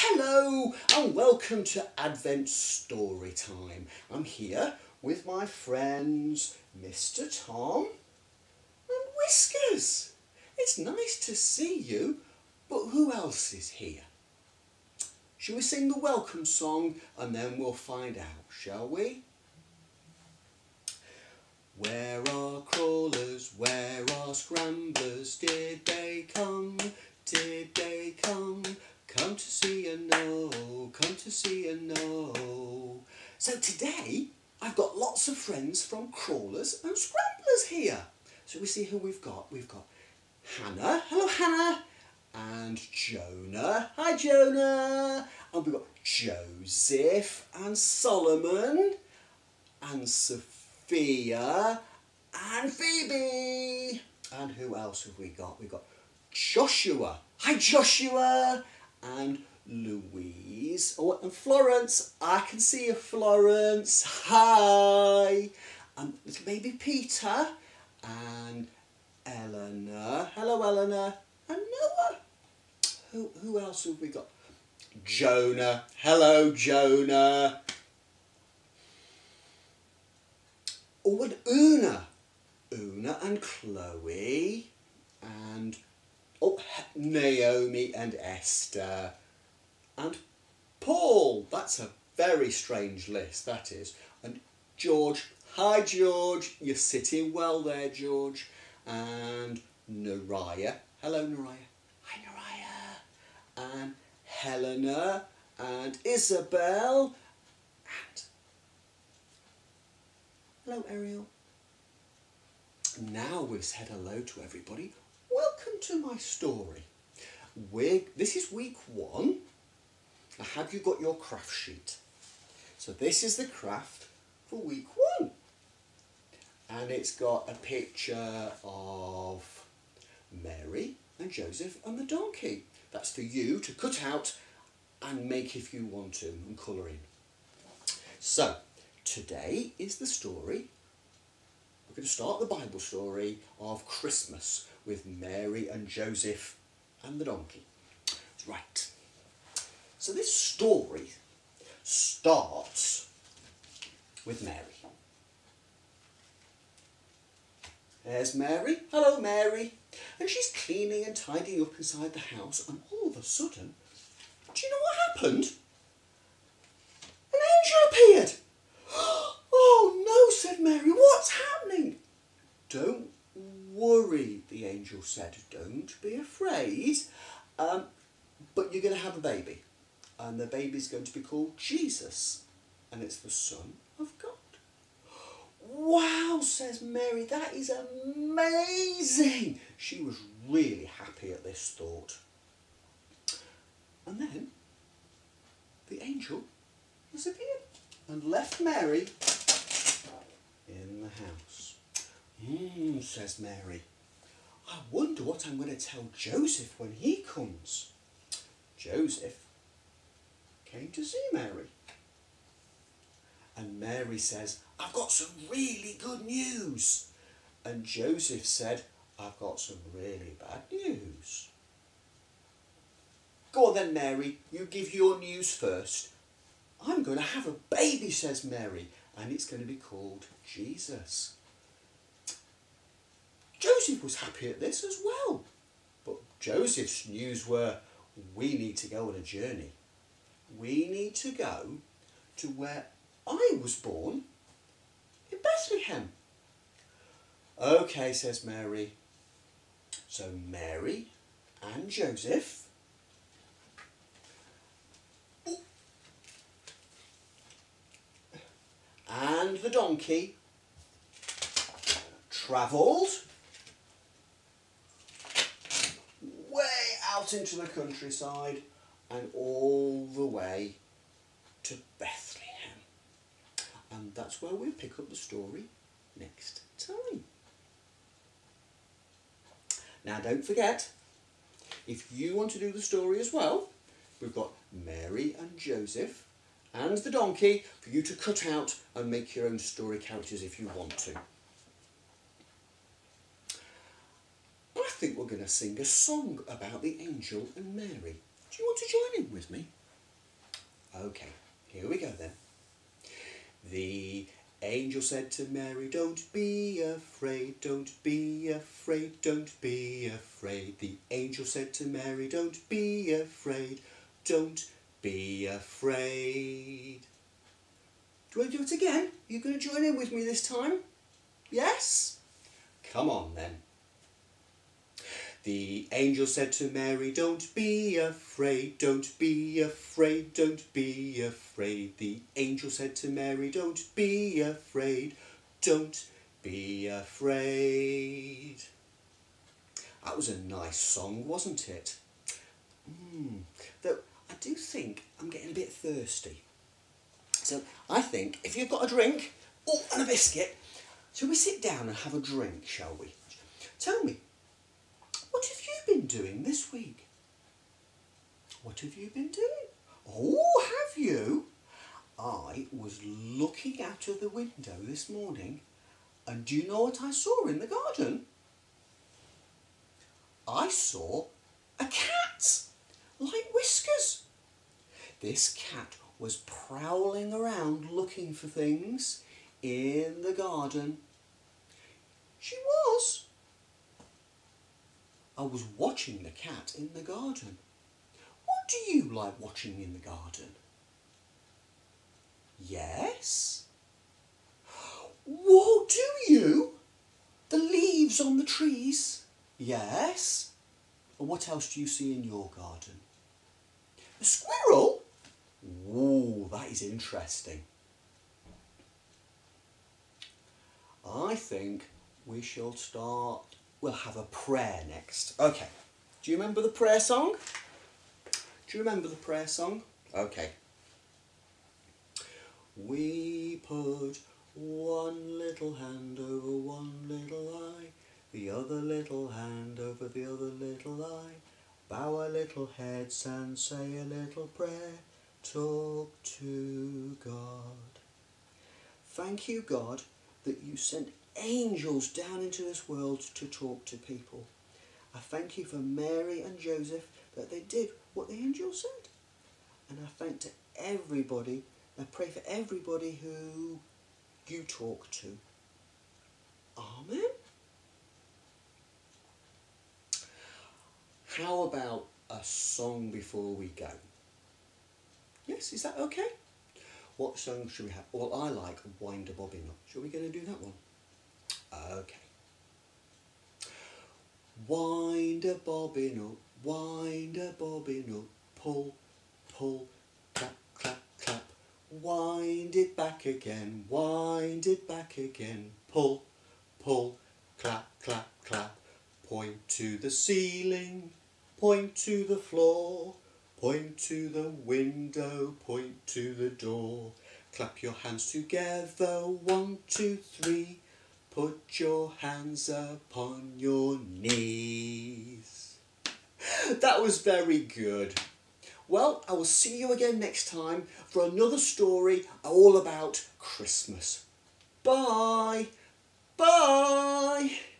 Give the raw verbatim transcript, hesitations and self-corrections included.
Hello and welcome to Advent Storytime. I'm here with my friends Mister Tom and Whiskers. It's nice to see you, but who else is here? Shall we sing the welcome song and then we'll find out, shall we? Where are crawlers, where are scramblers? Did they come, did they come? Come to see and know, come to see and know. So today I've got lots of friends from Crawlers and Scramblers here. So we see who we've got. We've got Hannah, hello Hannah, and Jonah, hi Jonah. And we've got Joseph and Solomon and Sophia and Phoebe. And who else have we got? We've got Joshua, hi Joshua. And Louise, oh, and Florence, I can see you Florence, hi, and little baby Peter, and Eleanor, hello Eleanor, and Noah. Who, who else have we got? Jonah, hello Jonah. Oh, and Una, Una and Chloe, and oh, Naomi and Esther and Paul. That's a very strange list, that is. And George. Hi, George. You're sitting well there, George. And Nariah. Hello, Nariah. Hi, Nariah. And Helena and Isabel. And hello, Ariel. Now we've said hello to everybody. Welcome to my story. We're, this is week one. Now, have you got your craft sheet? So this is the craft for week one. And it's got a picture of Mary and Joseph and the donkey. That's for you to cut out and make if you want to and colour in. So today is the story. We're going to start the Bible story of Christmas with Mary and Joseph and the donkey. Right. So this story starts with Mary. There's Mary. Hello, Mary. And she's cleaning and tidying up inside the house, and all of a sudden, do you know what happened? An angel appeared. Oh no, said Mary, what's happening? Don't worry, the angel said, don't be afraid, um, but you're going to have a baby, and the baby's going to be called Jesus, and it's the Son of God. Wow, says Mary, that is amazing. She was really happy at this thought. And then the angel disappeared and left Mary in the house. Hmm, says Mary, I wonder what I'm going to tell Joseph when he comes. Joseph came to see Mary. And Mary says, I've got some really good news. And Joseph said, I've got some really bad news. Go on then, Mary, you give your news first. I'm going to have a baby, says Mary, and it's going to be called Jesus. Joseph was happy at this as well. But Joseph's news were, we need to go on a journey. We need to go to where I was born, in Bethlehem. Okay, says Mary. So Mary and Joseph and the donkey travelled way out into the countryside and all the way to Bethlehem. And that's where we'll pick up the story next time. Now don't forget, if you want to do the story as well, we've got Mary and Joseph and the donkey for you to cut out and make your own story characters if you want to. I think we're going to sing a song about the angel and Mary. Do you want to join in with me? Okay, here we go then. The angel said to Mary, don't be afraid, don't be afraid, don't be afraid. The angel said to Mary, don't be afraid, don't be afraid. Do you want to do it again? Are you going to join in with me this time? Yes? Come on then. The angel said to Mary, don't be afraid, don't be afraid, don't be afraid. The angel said to Mary, don't be afraid, don't be afraid. That was a nice song, wasn't it? Mm. Though I do think I'm getting a bit thirsty. So I think if you've got a drink, oh, and a biscuit, shall we sit down and have a drink, shall we? Tell me, what have you been doing this week? What have you been doing? Oh, have you? I was looking out of the window this morning, and do you know what I saw in the garden? I saw a cat, like Whiskers. This cat was prowling around looking for things in the garden. She was. I was watching the cat in the garden. What do you like watching in the garden? Yes? What do you? The leaves on the trees? Yes? And what else do you see in your garden? A squirrel? Ooh, that is interesting. I think we shall start, we'll have a prayer next. Okay, do you remember the prayer song? Do you remember the prayer song? Okay. We put one little hand over one little eye, the other little hand over the other little eye, bow our little heads and say a little prayer, talk to God. Thank you, God, that you sent angels down into this world to talk to people. I thank you for Mary and Joseph that they did what the angel said. And I thank to everybody, I pray for everybody who you talk to. Amen. How about a song before we go? Yes, is that okay? What song should we have? Well, I like Wind a Bobbin Up. Shall we go and do that one? Okay. Wind a bobbin up, wind a bobbin up, pull, pull, clap, clap, clap. Wind it back again, wind it back again, pull, pull, clap, clap, clap. Point to the ceiling, point to the floor, point to the window, point to the door. Clap your hands together, one, two, three. Put your hands upon your knees. That was very good. Well, I will see you again next time for another story all about Christmas. Bye. Bye.